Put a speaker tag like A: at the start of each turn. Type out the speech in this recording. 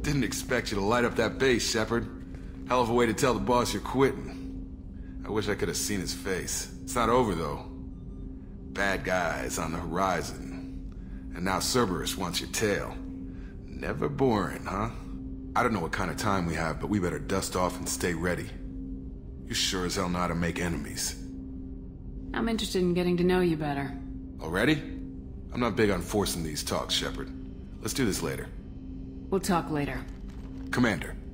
A: Didn't expect you to light up that base, Shepard. Hell of a way to tell the boss you're quitting. I wish I could have seen his face. It's not over, though. Bad guys on the horizon. And now Cerberus wants your tail. Never boring, huh? I don't know what kind of time we have, but we better dust off and stay ready. You sure as hell know how to make enemies.
B: I'm interested in getting to know you better.
A: Already? I'm not big on forcing these talks, Shepard. Let's do this later.
B: We'll talk later.
A: Commander.